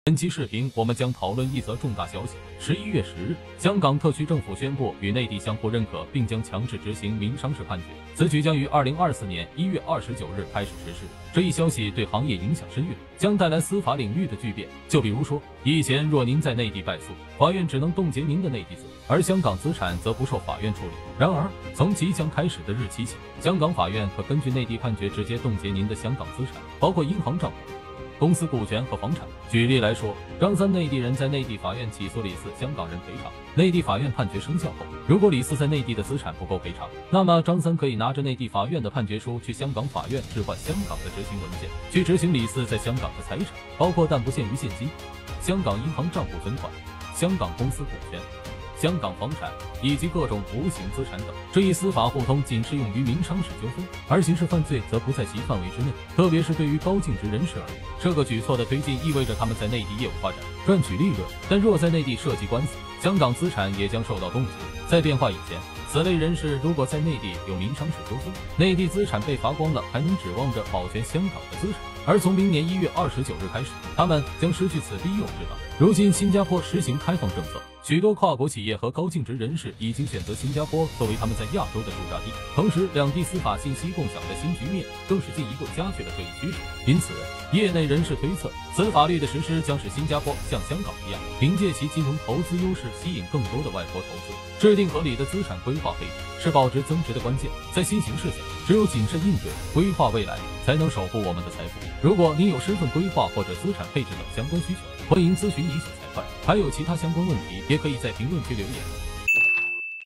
本期视频我们将讨论一则重大消息。11月10日，香港特区政府宣布与内地相互认可，并将强制执行民商事判决。此举将于2024年1月29日开始实施。这一消息对行业影响深远，将带来司法领域的巨变。就比如说，以前若您在内地败诉，法院只能冻结您的内地资，而香港资产则不受法院处理。然而，从即将开始的日期起，香港法院可根据内地判决直接冻结您的香港资产，包括银行账户、公司股权和房产。举例来说，张三内地人在内地法院起诉李四香港人赔偿，内地法院判决生效后，如果李四在内地的资产不够赔偿，那么张三可以拿着内地法院的判决书去香港法院置换香港的执行文件，去执行李四在香港的财产，包括但不限于现金、香港银行账户存款、香港公司股权、香港房产以及各种无形资产等。这一司法互通仅适用于民商事纠纷，而刑事犯罪则不在其范围之内，特别是对于高净值人士而言，这个举措的推进意味着他们在内地业务发展赚取利润，但若在内地涉及官司，香港资产也将受到冻结。在变化以前，此类人士如果在内地有民商事纠纷，内地资产被罚光了，还能指望着保全香港的资产。而从明年1月29日开始，他们将失去此庇佑之道。如今新加坡实行开放政策，许多跨国企业和高净值人士已经选择新加坡作为他们在亚洲的驻扎地，同时两地司法信息共享的新局面更是进一步加剧了这一趋势。因此，业内人士推测，此法律的实施将使新加坡像香港一样，凭借其金融投资优势吸引更多的外国投资。制定合理的资产规划配置是保值增值的关键。在新形势下，只有谨慎应对，规划未来，才能守护我们的财富。如果您有身份规划或者资产配置等相关需求，欢迎咨询以索财会。还有其他相关问题，也可以在评论区留言。